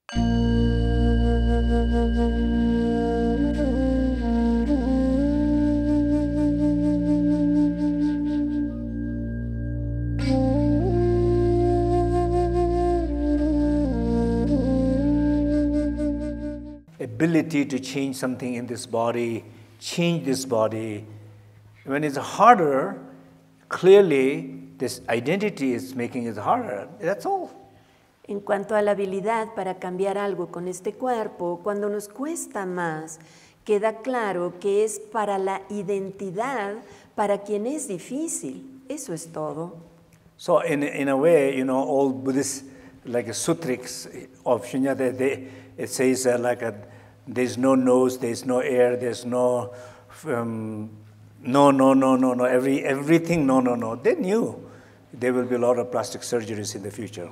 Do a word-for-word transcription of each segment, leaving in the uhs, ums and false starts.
Ability to change something in this body, change this body. When it's harder, clearly this identity is making it harder. That's all. En cuanto a la habilidad para cambiar algo con este cuerpo, cuando nos cuesta más, queda claro que es para la identidad, para quien es difícil. Eso es todo. So in, in a way, you know, all Buddhist, like a sutrics of Shunyata, they, it says uh, like a, there's no nose, there's no air, there's no, um, no, no, no, no, no, every, everything, no, no, no. They knew there will be a lot of plastic surgeries in the future.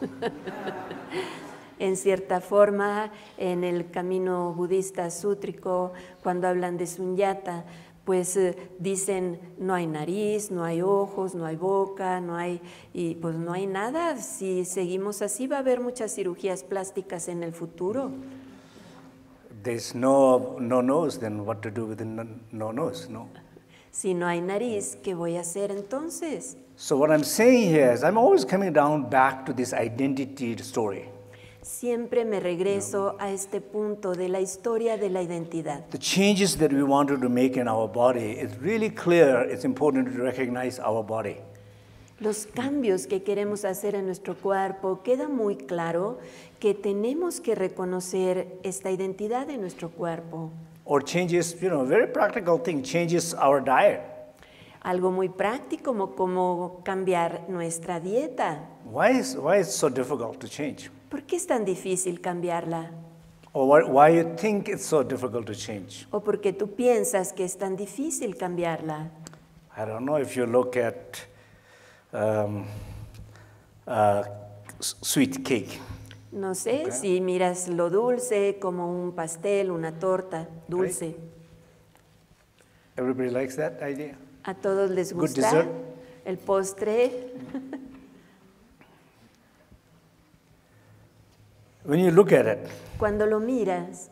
En cierta forma, en el camino budista sútrico, cuando hablan de Sunyata, pues eh, dicen no hay nariz, no hay ojos, no hay boca, no hay, y pues no hay nada. Si seguimos así va a haber muchas cirugías plásticas en el futuro. There's no, no nose, then what to do with the no, no nose, no? Si no hay nariz, ¿qué voy a hacer entonces? So what I'm saying here is I'm always coming down back to this identity story. Siempre me regreso a este punto de la historia de la identidad. The changes that we wanted to make in our body, it's really clear, it's important to recognize our body. Los cambios que queremos hacer en nuestro cuerpo, queda muy claro que tenemos que reconocer esta identidad de nuestro cuerpo. Or changes, you know, very practical thing, changes our diet. Algo muy práctico como, como cambiar nuestra dieta. Why is, why is it so difficult to change? ¿Por qué es tan difícil cambiarla? Or why, why you think it's so difficult to change? ¿O por qué tú piensas que es tan difícil cambiarla? I don't know if you look at um, uh, sweet cake. No sé, Okay. si miras lo dulce como un pastel, una torta dulce. Right. Everybody likes that idea? ¿A todos les Good gusta dessert. el postre? When you look at it, Cuando lo miras,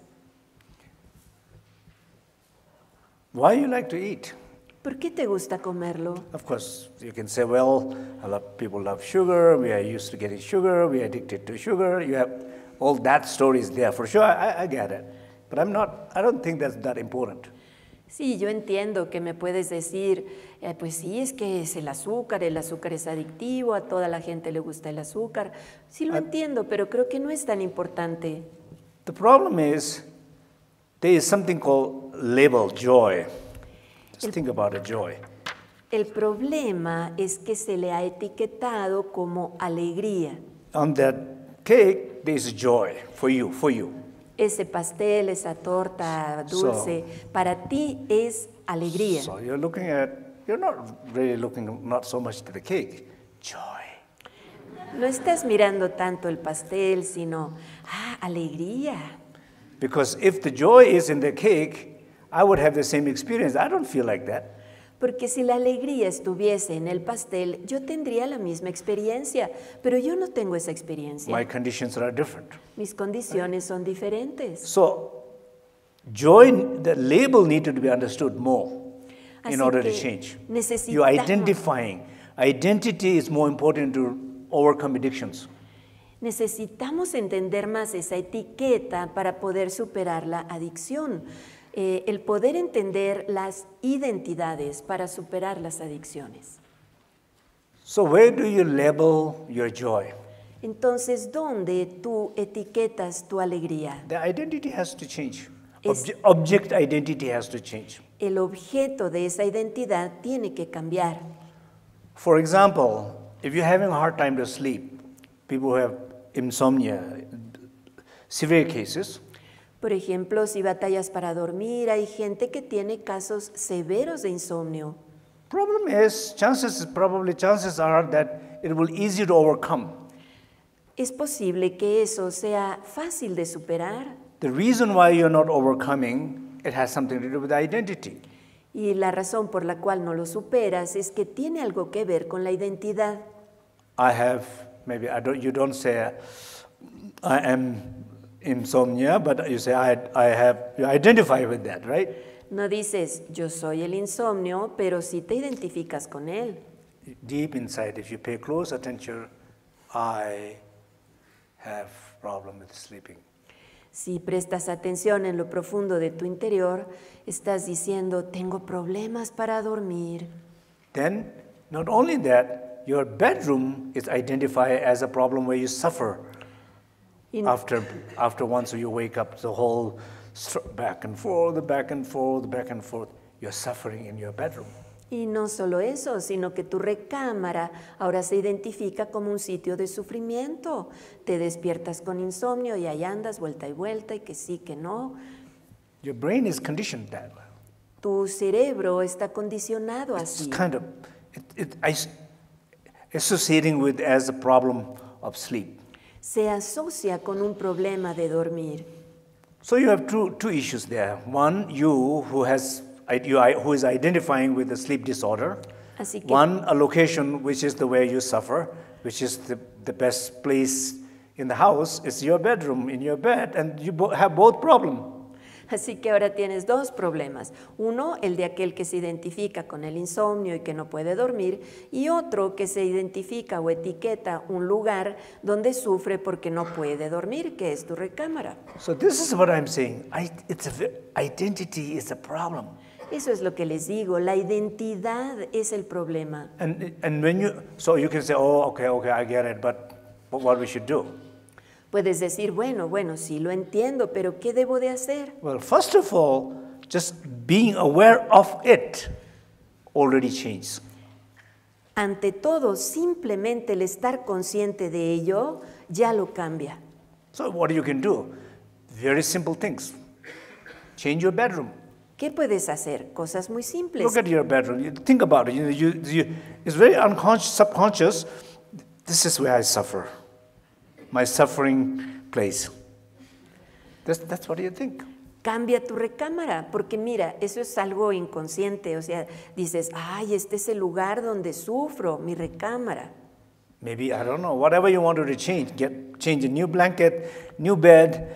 why you like to eat? ¿por qué te gusta comerlo? Of course, you can say, well, a lot of people love sugar, we are used to getting sugar, we are addicted to sugar, you have all that story is there, for sure, I, I get it. But I'm not, I don't think that's that important. Sí, yo entiendo que me puedes decir, eh, pues sí, es que es el azúcar, el azúcar es adictivo, a toda la gente le gusta el azúcar. Sí lo Ah. entiendo, pero creo que no es tan importante. The problem is, there is something called label, joy. Just think about a joy. El problema es que se le ha etiquetado como alegría. On that cake, there is joy for you, for you. Ese pastel, esa torta dulce, para ti es alegría. So you're looking at, you're not really looking not so much to the cake, joy. No estás mirando tanto el pastel, sino, ah, alegría. Because if the joy is in the cake, I would have the same experience. I don't feel like that. Porque si la alegría estuviese en el pastel, yo tendría la misma experiencia, pero yo no tengo esa experiencia. My conditions are different. Mis condiciones son diferentes. So joy, the label needed to be understood more in Así order to que change. You're necesitamos- identifying. Identity is more important to overcome addictions. Necesitamos entender más esa etiqueta para poder superar la adicción. Eh, el poder entender las identidades para superar las adicciones. So where do you label your joy? Entonces, ¿dónde tú etiquetas tu alegría? The identity has to change. Es- Obje- object identity has to change. El objeto de esa identidad tiene que cambiar. For example, if you're having a hard time to sleep, people who have insomnia, severe cases, Por ejemplo, si batallas para dormir, hay gente que tiene casos severos de insomnio. problem is, chances probably chances are that it will easy to overcome. Es posible que eso sea fácil de superar. The reason why you're not overcoming, it has something to do with identity. Y la razón por la cual no lo superas es que tiene algo que ver con la identidad. I have, maybe I don't, you don't say, I am insomnia, but you say, I, I have, you identify with that, right? No dices, yo soy el insomnio, pero sí te identificas con él. Deep inside, if you pay close attention, I have problem with sleeping. Si prestas atención en lo profundo de tu interior, estás diciendo, tengo problemas para dormir. Then, not only that, your bedroom is identified as a problem where you suffer Y, after, after once you wake up, the whole back and forth, back and forth, back and forth, you're suffering in your bedroom. y no solo eso, sino que tu recámara ahora se identifica como un sitio de sufrimiento. Te despiertas con insomnio y ahí andas vuelta y vuelta y que sí, que no. Your brain is conditioned that way. Tu cerebro está condicionado It's así. kind of it, it, is- associating with as a problem of sleep. Se asocia con un problema de dormir. So you have two, two issues there. One, you who has you, who is identifying with the sleep disorder. Así que One, a location which is the way you suffer, which is the, the best place in the house, is your bedroom, in your bed, and you bo- have both problems. Así que ahora tienes dos problemas. Uno, el de aquel que se identifica con el insomnio y que no puede dormir, y otro que se identifica o etiqueta un lugar donde sufre porque no puede dormir, que es tu recámara. So this is what I'm saying. I, it's a, ve- identity is a problem. Eso es lo que les digo, la identidad es el problema. And, and when you, so you can say, oh, okay, okay, I get it, but what we should do? Puedes decir, bueno, bueno, sí lo entiendo, pero ¿qué debo de hacer? Well, first of all, just being aware of it already changed. Ante todo, simplemente el estar consciente de ello ya lo cambia. So what you can do? Very simple things. Change your bedroom. ¿Qué puedes hacer? Cosas muy simples. Look at your bedroom. You think about it. You, you, you, it's very unconscious, subconscious. This is where I suffer. My suffering place. That's, that's what you think. Cambia tu recámara, porque mira, eso es algo inconsciente, o sea, dices, ay, este es el lugar donde sufro, mi recámara. Maybe, I don't know, whatever you want to change. Get, change a new blanket, new bed,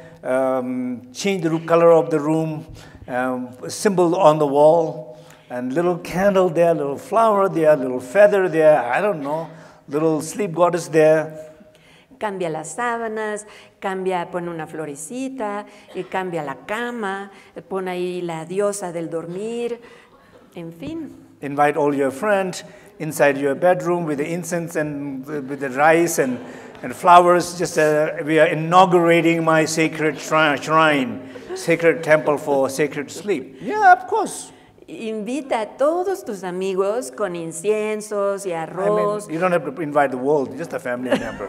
um, change the color of the room, um, a symbol on the wall, and little candle there, little flower there, little feather there, I don't know, little sleep goddess there. Cambia las sábanas, cambia, pone una florecita, eh, cambia la cama, eh, pone ahí la diosa del dormir, en fin. Invite all your friends inside your bedroom with the incense and with the rice and, and flowers. Just uh, we are inaugurating my sacred shrine, shrine, sacred temple for sacred sleep. Yeah, of course. Invita a todos tus amigos con inciensos y I arroz. mean, you don't have to invite the world, just a family member.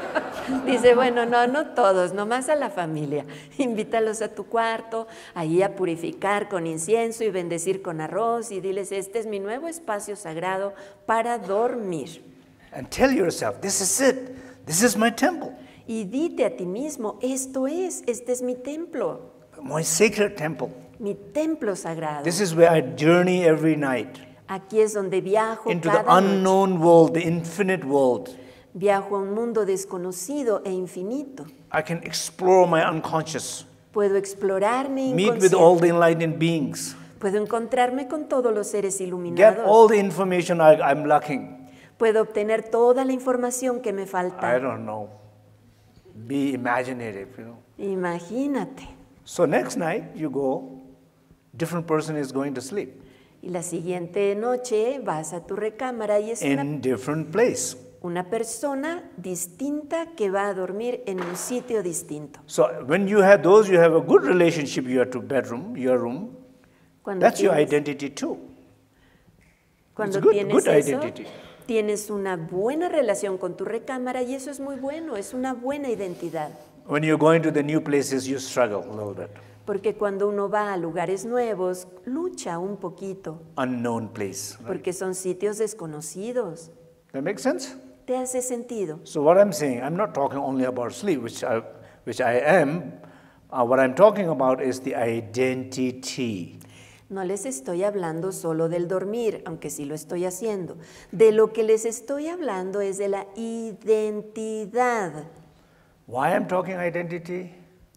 Dice, bueno, no, no todos, nomás a la familia. Invítalos a tu cuarto, ahí a purificar con incienso y bendecir con arroz y diles, este es mi nuevo espacio sagrado para dormir. And tell yourself, this is it. This is my temple. Y dite a ti mismo, esto es, este es mi templo, My sacred temple. mi templo sagrado. This is where I journey every night Aquí es donde viajo into the cada noche. unknown world, the infinite world. Viajo a un mundo desconocido e infinito. I can explore my unconscious, Puedo explorar mi meet with all inconsciente. the enlightened beings, Puedo encontrarme con todos los seres get iluminados. all the information I, I'm lacking. Puedo obtener toda la información que me I falta. don't know. Be imaginative, you know. Imagínate. So next night you go, different person is going to sleep Y la siguiente noche vas a tu recámara y es una, in different place. una persona distinta que va a dormir en un sitio distinto. So when you have those, you have a good relationship, your two bedroom, your room. Cuando That's your tienes, identity too. cuando It's good- tienes good eso, identity. tienes una buena relación con tu recámara y eso es muy bueno, es una buena identidad. When you're going to the new places, you struggle a little bit. Porque cuando uno va a lugares nuevos, lucha un poquito, Unknown place. Right? porque son sitios desconocidos. That makes sense? ¿Te hace sentido? So what I'm saying, I'm not talking only about sleep, which I, which I am. Uh, what I'm talking about is the identity. No les estoy hablando solo del dormir, aunque sí lo estoy haciendo. De lo que les estoy hablando es de la identidad. Why I'm talking identity?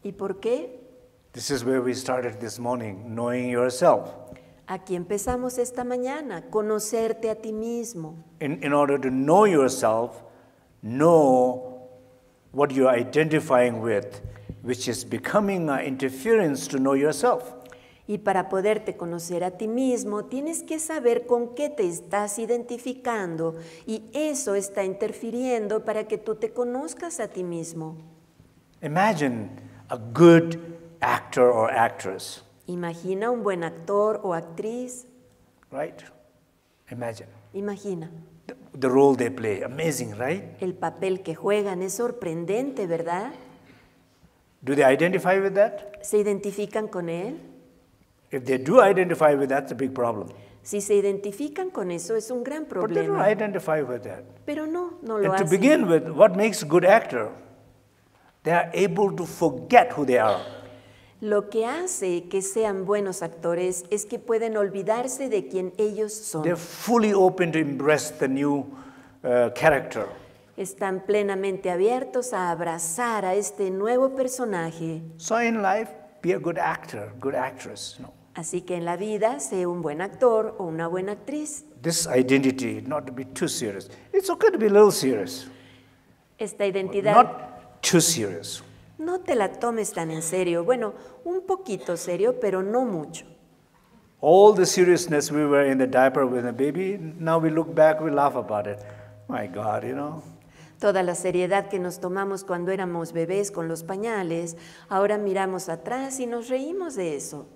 ¿Y por qué? This is where we started this morning, knowing yourself. Aquí empezamos esta mañana, conocerte a ti mismo. In, in order to know yourself, know what you're identifying with, which is becoming an interference to know yourself. Y para poderte conocer a ti mismo, tienes que saber con qué te estás identificando y eso está interfiriendo para que tú te conozcas a ti mismo. Imagine a good actor or actress, Imagina un buen actor o actriz. right? Imagine Imagina. the, the role they play, amazing, right? El papel que juegan es sorprendente, ¿verdad? Do they identify with that? ¿Se identifican con él? If they do identify with that, it's a big problem. Si se identifican con eso, es un gran But they don't problema. identify with that. Pero no, no lo And to hacen. begin with, what makes a good actor? They are able to forget who they are. Lo que hace que sean buenos actores es que pueden olvidarse de quien ellos son. They're fully open to embrace the new uh, character. Están plenamente abiertos a abrazar a este nuevo personaje. So in life, be a good actor, good actress. You know. Así que en la vida, sé un buen actor o una buena actriz. This identity, not to be too serious. It's okay to be a little serious, Esta identidad, not too serious. no te la tomes tan en serio. Bueno, un poquito serio, pero no mucho. All the seriousness we were in the diaper with a baby, now we look back, we laugh about it. My God, you know. Toda la seriedad que nos tomamos cuando éramos bebés con los pañales, ahora miramos atrás y nos reímos de eso.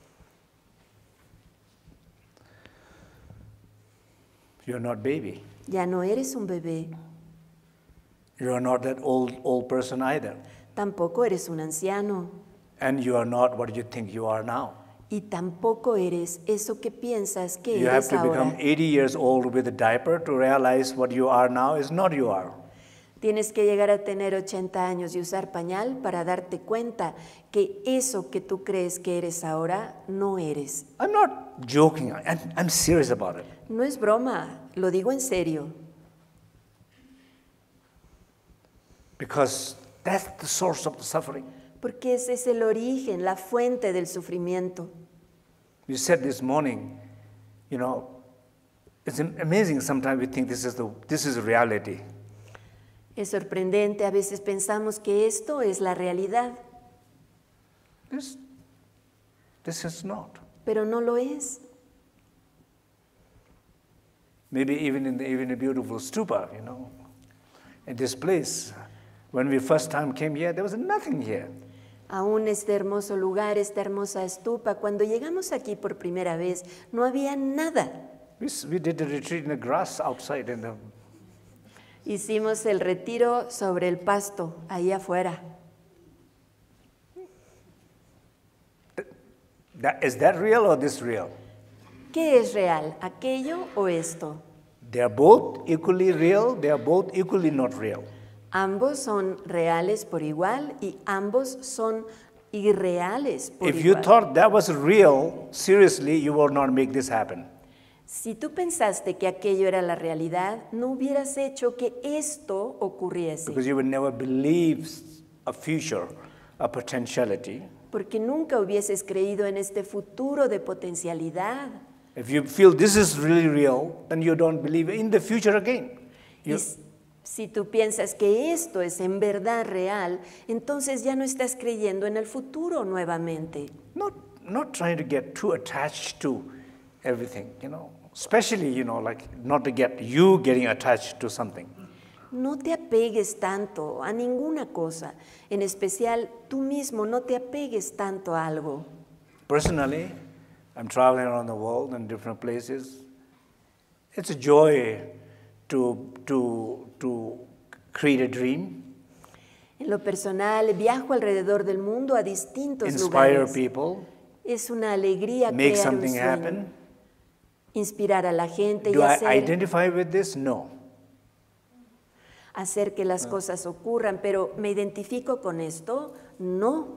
You're not baby. Ya no eres un bebé, You're not that old old person either. tampoco eres un anciano And you are not what you think you are now. y tampoco eres eso que piensas que You have eres to become ahora. eighty years old with a diaper to realize what you are now is not you are. Tienes que llegar a tener ochenta años y usar pañal para darte cuenta que eso que tú crees que eres ahora no eres. I'm not joking. I'm, I'm serious about it. No es broma, lo digo en serio, Because that's the source of the suffering. porque ese es el origen, la fuente del sufrimiento. You said this morning, you know, it's amazing sometimes we think this is the this is reality. Es sorprendente, a veces pensamos que esto es la realidad, This, this is not. pero no lo es. Maybe even in the, even a beautiful stupa, you know, in this place. When we first time came here, there was nothing here. Aún este hermoso lugar, esta hermosa estupa, cuando llegamos aquí por primera vez, no había nada. We, s- we did a retreat in the grass outside in the Hicimos el retiro sobre el pasto, ahí afuera. that, is that real or this real? ¿Qué es real, aquello o esto? They are both equally real, they are both equally not real. Ambos son reales por igual y ambos son irreales por If you igual. thought that was real, seriously, you would not make this happen. Si tú pensaste que aquello era la realidad, no hubieras hecho que esto ocurriese, Because you would never believe a future, a potentiality. porque nunca hubieses creído en este futuro de potencialidad. If you feel this is really real, then you don't believe in the future again. Y You, s- si tú piensas que esto es en verdad real, entonces ya no estás creyendo en el futuro nuevamente. not, not trying to get too attached to everything, you know. Especially, you know, like not to get you getting attached to something. No te apegues tanto a ninguna cosa, en especial tú mismo no te apegues tanto a algo. Personally, I'm traveling around the world in different places. It's a joy to, to, to create a dream, En lo personal, viajo alrededor del mundo a distintos inspire lugares. people, Es una alegría make crear un something sueño, happen. inspirar a la gente Do y I hacer, identify with this? No. hacer que las cosas ocurran, pero ¿me identifico con esto? No.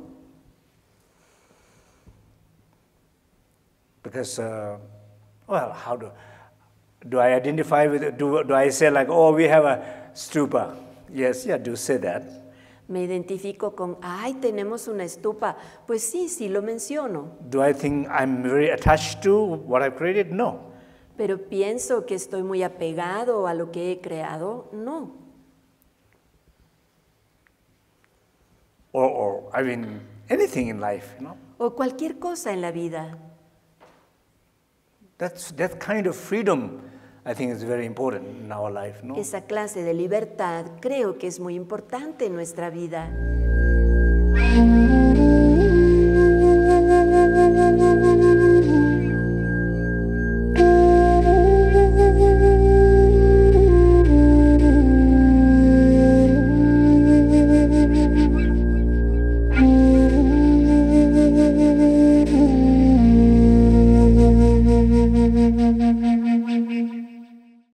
Because, uh, well, how do, do I identify with it? Do, do I say like, oh, we have a stupa? Yes, yeah, do say that. Me identifico con, ay, tenemos una estupa. Pues sí, sí lo menciono. Do I think I'm very attached to what I've created? No. Pero pienso que estoy muy apegado a lo que he creado. No. Or, or I mean, anything in life, you know. O cualquier cosa en la vida. That's, that kind of freedom, I think, is very important in our life, no? Esa clase de libertad creo que es muy importante en nuestra vida.